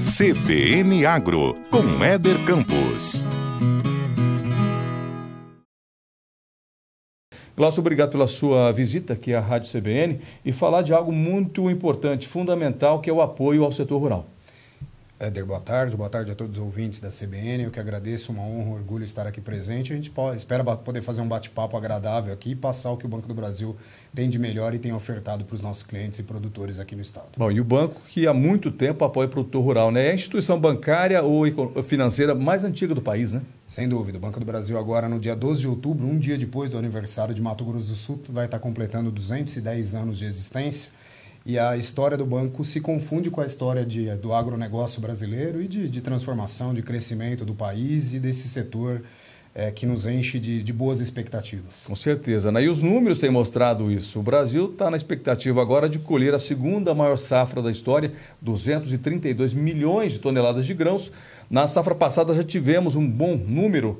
CBN Agro, com Éder Campos. Glaucio, obrigado pela sua visita aqui à Rádio CBN e falar de algo muito importante, fundamental, que é o apoio ao setor rural. Éder, boa tarde a todos os ouvintes da CBN. Eu que agradeço, uma honra, um orgulho estar aqui presente. A gente espera poder fazer um bate-papo agradável aqui e passar o que o Banco do Brasil tem de melhor e tem ofertado para os nossos clientes e produtores aqui no estado. Bom, e o banco que há muito tempo apoia o produtor rural, né? É a instituição bancária ou financeira mais antiga do país, né? Sem dúvida. O Banco do Brasil agora, no dia 12 de outubro, um dia depois do aniversário de Mato Grosso do Sul, vai estar completando 210 anos de existência. E a história do banco se confunde com a história do agronegócio brasileiro e de transformação, de crescimento do país e desse setor que nos enche de boas expectativas. Com certeza, né? E os números têm mostrado isso. O Brasil está na expectativa agora de colher a segunda maior safra da história, 232 milhões de toneladas de grãos. Na safra passada já tivemos um bom número,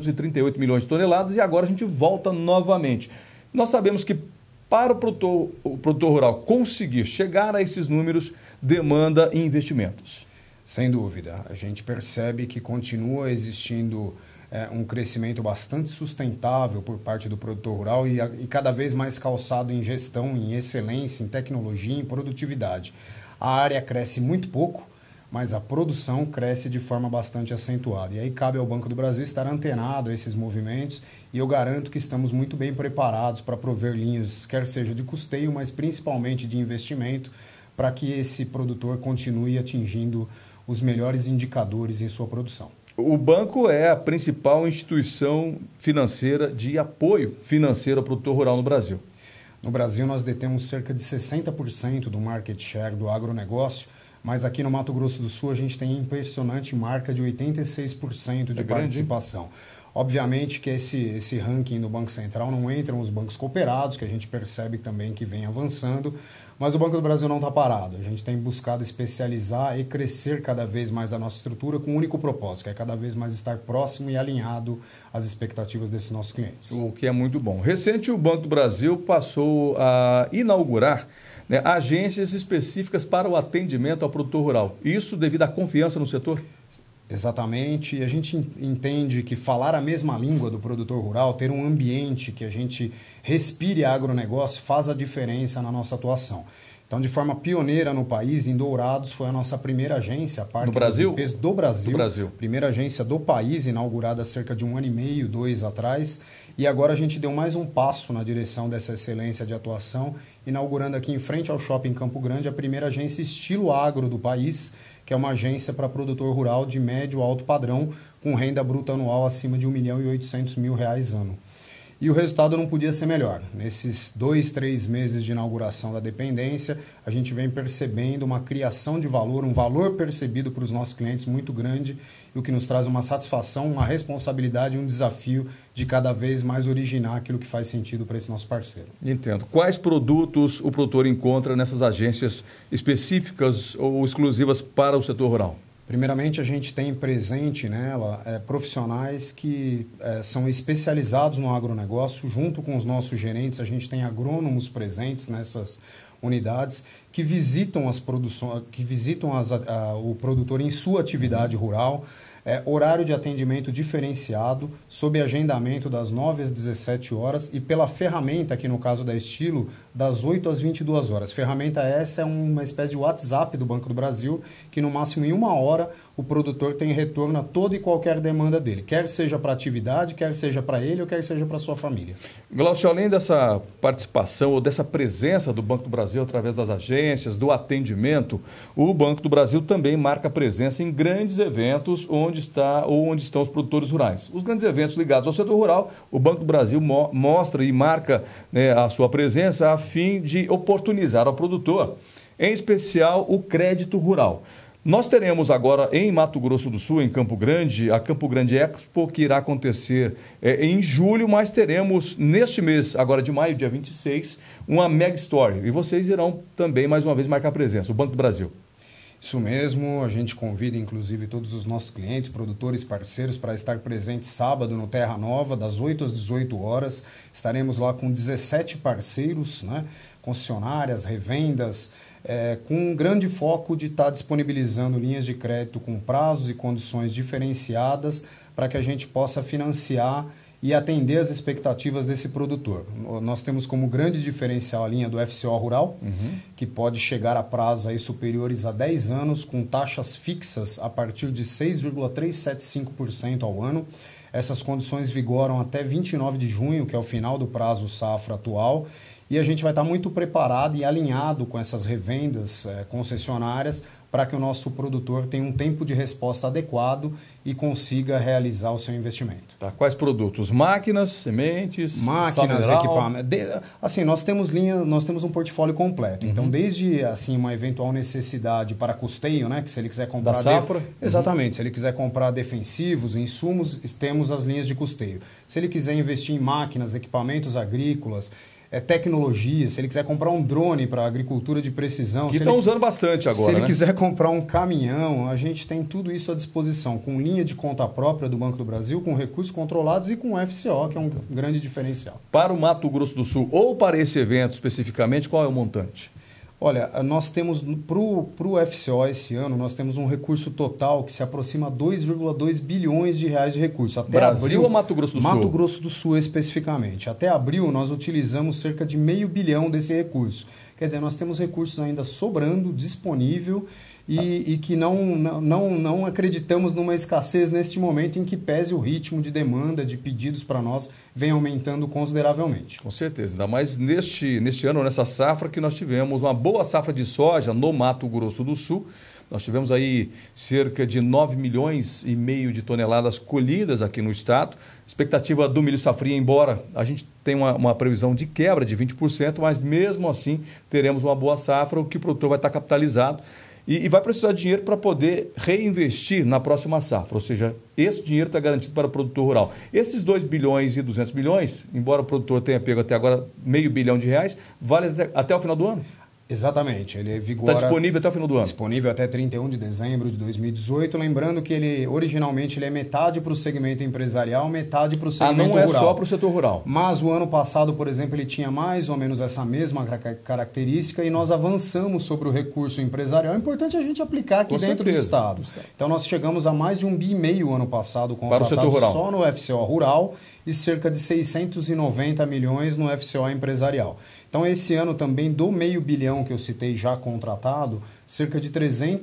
238 milhões de toneladas, e agora a gente volta novamente. Nós sabemos que para o produtor rural conseguir chegar a esses números, demanda investimentos. Sem dúvida. A gente percebe que continua existindo um crescimento bastante sustentável por parte do produtor rural e cada vez mais calçado em gestão, em excelência, em tecnologia, em produtividade. A área cresce muito pouco, mas a produção cresce de forma bastante acentuada. E aí cabe ao Banco do Brasil estar antenado a esses movimentos e eu garanto que estamos muito bem preparados para prover linhas, quer seja de custeio, mas principalmente de investimento, para que esse produtor continue atingindo os melhores indicadores em sua produção. O banco é a principal instituição financeira de apoio financeiro ao produtor rural no Brasil. No Brasil, nós detemos cerca de 60% do market share do agronegócio, mas aqui no Mato Grosso do Sul a gente tem impressionante marca de 86% de participação. Obviamente que esse ranking do Banco Central não entram os bancos cooperados, que a gente percebe também que vem avançando, mas o Banco do Brasil não está parado. A gente tem buscado especializar e crescer cada vez mais a nossa estrutura com um único propósito, que é cada vez mais estar próximo e alinhado às expectativas desses nossos clientes. O que é muito bom. Recente, o Banco do Brasil passou a inaugurar agências específicas para o atendimento ao produtor rural. Isso devido à confiança no setor? Exatamente, e a gente entende que falar a mesma língua do produtor rural, ter um ambiente que a gente respire agronegócio faz a diferença na nossa atuação. Então, de forma pioneira no país, em Dourados, foi a nossa primeira agência, a Parque do Brasil? Do Brasil. Primeira agência do país, inaugurada há cerca de 1 ano e meio, 2 atrás. E agora a gente deu mais um passo na direção dessa excelência de atuação, inaugurando aqui em frente ao Shopping Campo Grande a primeira agência estilo agro do país, que é uma agência para produtor rural de médio alto padrão, com renda bruta anual acima de R$ 1.800.000 ano. E o resultado não podia ser melhor. Nesses 2, 3 meses de inauguração da dependência, a gente vem percebendo uma criação de valor, um valor percebido para os nossos clientes muito grande, e o que nos traz uma satisfação, uma responsabilidade e um desafio de cada vez mais originar aquilo que faz sentido para esse nosso parceiro. Entendo. Quais produtos o produtor encontra nessas agências específicas ou exclusivas para o setor rural? Primeiramente, a gente tem presente nela profissionais que são especializados no agronegócio. Junto com os nossos gerentes, a gente tem agrônomos presentes nessas unidades que visitam as produções, o produtor em sua atividade rural. Horário de atendimento diferenciado, sob agendamento das 9 às 17 horas e pela ferramenta, aqui no caso da Estilo, das 8 às 22 horas. Ferramenta essa é uma espécie de WhatsApp do Banco do Brasil, que no máximo em 1 hora o produtor tem retorno a toda e qualquer demanda dele, quer seja para atividade, quer seja para ele ou quer seja para sua família. Glaucio, além dessa participação ou dessa presença do Banco do Brasil através das agências, do atendimento, o Banco do Brasil também marca presença em grandes eventos onde estão os produtores rurais. Os grandes eventos ligados ao setor rural, o Banco do Brasil mostra e marca a sua presença a fim de oportunizar ao produtor, em especial o crédito rural. Nós teremos agora em Mato Grosso do Sul, em Campo Grande, a Campo Grande Expo, que irá acontecer em julho, mas teremos neste mês, agora de maio, dia 26, uma Mega Story. E vocês irão também, mais uma vez, marcar presença, o Banco do Brasil. Isso mesmo, a gente convida inclusive todos os nossos clientes, produtores, parceiros para estar presente sábado no Terra Nova, das 8 às 18 horas. Estaremos lá com 17 parceiros, né? Concessionárias, revendas, com um grande foco de estar disponibilizando linhas de crédito com prazos e condições diferenciadas para que a gente possa financiar e atender as expectativas desse produtor. Nós temos como grande diferencial a linha do FCO Rural, que pode chegar a prazos aí superiores a 10 anos, com taxas fixas a partir de 6,375% ao ano. Essas condições vigoram até 29 de junho, que é o final do prazo safra atual, e a gente vai estar muito preparado e alinhado com essas revendas concessionárias para que o nosso produtor tenha um tempo de resposta adequado e consiga realizar o seu investimento. Tá. Quais produtos? Máquinas, sementes, máquinas, equipamentos. Assim, nós temos um portfólio completo. Então, desde assim uma eventual necessidade para custeio, né, que se ele quiser comprar da safra, exatamente, se ele quiser comprar defensivos, insumos, temos as linhas de custeio. Se ele quiser investir em máquinas, equipamentos agrícolas, tecnologia, se ele quiser comprar um drone para agricultura de precisão... Que estão usando bastante agora, Se ele quiser comprar um caminhão, a gente tem tudo isso à disposição, com linha de conta própria do Banco do Brasil, com recursos controlados e com FCO, que é um grande diferencial. Para o Mato Grosso do Sul, ou para esse evento especificamente, qual é o montante? Olha, nós temos, para o FCO esse ano, nós temos um recurso total que se aproxima a 2,2 bilhões de reais de recursos. Até Brasil abril, ou Mato Grosso do Sul? Mato Grosso do Sul especificamente. Até abril nós utilizamos cerca de R$500 milhão desse recurso. Quer dizer, nós temos recursos ainda sobrando, disponível, e que não acreditamos numa escassez neste momento em que pese o ritmo de demanda, de pedidos para nós, vem aumentando consideravelmente. Com certeza, ainda mais neste ano, nessa safra, que nós tivemos uma boa safra de soja no Mato Grosso do Sul. Nós tivemos aí cerca de 9,5 milhões de toneladas colhidas aqui no estado. Expectativa do milho safrinha, embora a gente tenha uma previsão de quebra de 20%, mas mesmo assim teremos uma boa safra, o que o produtor vai estar capitalizado e vai precisar de dinheiro para poder reinvestir na próxima safra. Ou seja, esse dinheiro está garantido para o produtor rural. Esses 2 bilhões e 200 milhões, embora o produtor tenha pego até agora R$500 milhão, vale até o final do ano? Exatamente, ele vigora... Está disponível até o final do ano? Disponível até 31 de dezembro de 2018, lembrando que originalmente ele é metade para o segmento empresarial, metade para o segmento rural. Não é só para o setor rural. Mas o ano passado, por exemplo, ele tinha mais ou menos essa mesma característica e nós avançamos sobre o recurso empresarial. É importante a gente aplicar aqui dentro do estado. Então nós chegamos a mais de R$1,5 bilhão ano passado contratado só no FCO rural e cerca de 690 milhões no FCO empresarial. Então, esse ano também, do R$500 milhão que eu citei já contratado, cerca de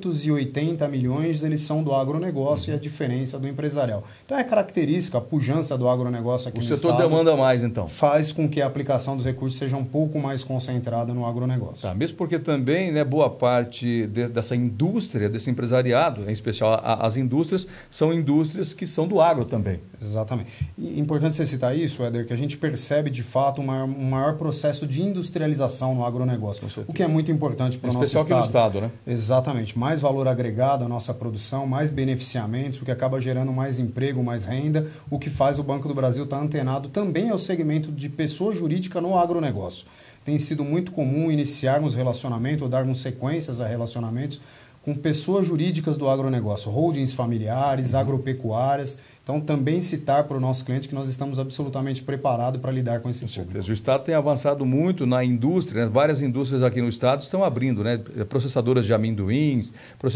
380 milhões eles são do agronegócio e a diferença do empresarial. Então, é característica, a pujança do agronegócio aqui no estado. O setor demanda mais, então. Faz com que a aplicação dos recursos seja um pouco mais concentrada no agronegócio. Tá, mesmo porque também, né, boa parte dessa indústria, desse empresariado, em especial as indústrias, são indústrias que são do agro também. Exatamente. E é importante você citar isso, Éder, que a gente percebe de fato um maior processo de industrialização no agronegócio, o que é muito importante para o nosso estado. Especial aqui no estado, né? Exatamente. Mais valor agregado à nossa produção, mais beneficiamentos, o que acaba gerando mais emprego, mais renda, o que faz o Banco do Brasil estar antenado também ao segmento de pessoa jurídica no agronegócio. Tem sido muito comum iniciarmos relacionamento ou darmos sequências a relacionamentos com pessoas jurídicas do agronegócio, holdings familiares, agropecuárias. Então, também citar para o nosso cliente que nós estamos absolutamente preparados para lidar com esse público. Com certeza. O Estado tem avançado muito na indústria, né? Várias indústrias aqui no Estado estão abrindo, né? Processadoras de amendoins,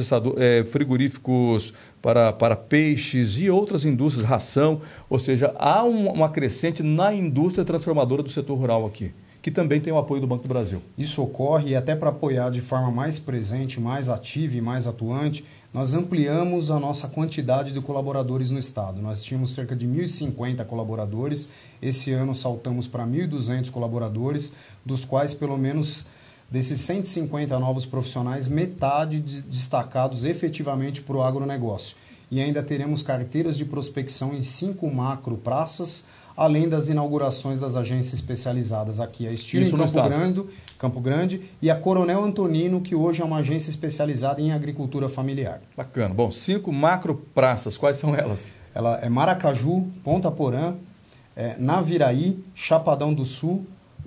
frigoríficos para peixes e outras indústrias, ração. Ou seja, há uma crescente na indústria transformadora do setor rural aqui, que também tem o apoio do Banco do Brasil. Isso ocorre e até para apoiar de forma mais presente, mais ativa e mais atuante, nós ampliamos a nossa quantidade de colaboradores no estado. Nós tínhamos cerca de 1.050 colaboradores, esse ano saltamos para 1.200 colaboradores, dos quais pelo menos desses 150 novos profissionais, metade destacados efetivamente para o agronegócio. E ainda teremos carteiras de prospecção em 5 macro praças, além das inaugurações das agências especializadas aqui, a Estilo em Campo Grande e a Coronel Antonino, que hoje é uma agência especializada em agricultura familiar. Bacana. Bom, 5 macro praças, quais são elas? Ela é Maracaju, Ponta Porã, Naviraí, Chapadão do Sul,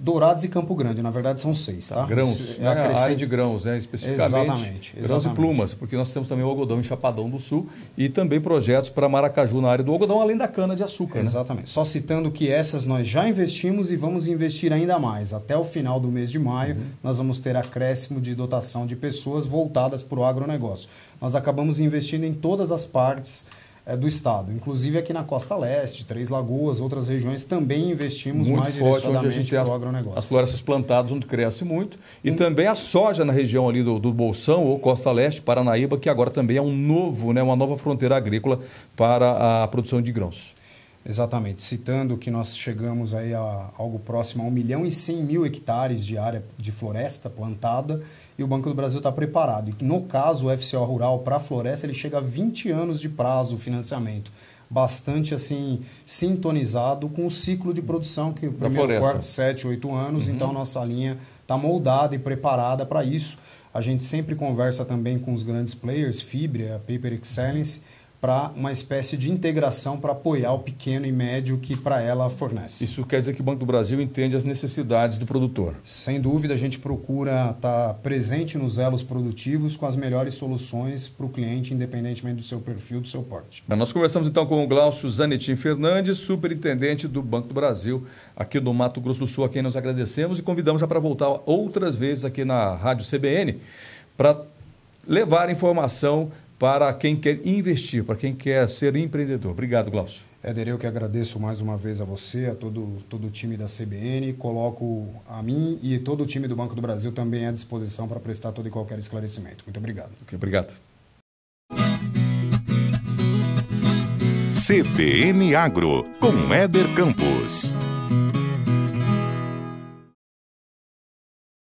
Dourados e Campo Grande, na verdade são 6, tá? Grãos, a área de grãos, né? Especificamente. Exatamente. Grãos e plumas, porque nós temos também o algodão em Chapadão do Sul e também projetos para Maracaju na área do algodão, além da cana-de-açúcar. Exatamente. Né? Só citando que essas nós já investimos e vamos investir ainda mais. Até o final do mês de maio, nós vamos ter acréscimo de dotação de pessoas voltadas para o agronegócio. Nós acabamos investindo em todas as partes do estado, inclusive aqui na Costa Leste, Três Lagoas, outras regiões também investimos muito mais forte, onde a gente tem para o agronegócio. As florestas plantadas, onde cresce muito, e também a soja na região ali do Bolsão ou Costa Leste, Paranaíba, que agora também é uma nova fronteira agrícola para a produção de grãos. Exatamente, citando que nós chegamos aí a algo próximo a 1.100.000 hectares de área de floresta plantada e o Banco do Brasil está preparado. E no caso, o FCO Rural para a floresta, ele chega a 20 anos de prazo o financiamento. Bastante assim sintonizado com o ciclo de produção, que o primeiro quarto, 7, 8 anos, então nossa linha está moldada e preparada para isso. A gente sempre conversa também com os grandes players, Fibria, Paper Excellence, para uma espécie de integração para apoiar o pequeno e médio que para ela fornece. Isso quer dizer que o Banco do Brasil entende as necessidades do produtor. Sem dúvida, a gente procura estar presente nos elos produtivos com as melhores soluções para o cliente, independentemente do seu perfil, do seu porte. Nós conversamos então com o Glaucio Zanetin Fernandes, superintendente do Banco do Brasil, aqui do Mato Grosso do Sul, a quem nós agradecemos e convidamos já para voltar outras vezes aqui na Rádio CBN para levar informação para quem quer investir, para quem quer ser empreendedor. Obrigado, Glaucio. Éder, eu que agradeço mais uma vez a você, a todo o time da CBN, coloco a mim e todo o time do Banco do Brasil também à disposição para prestar todo e qualquer esclarecimento. Muito obrigado. Okay, obrigado. CBN Agro, com Éder Campos.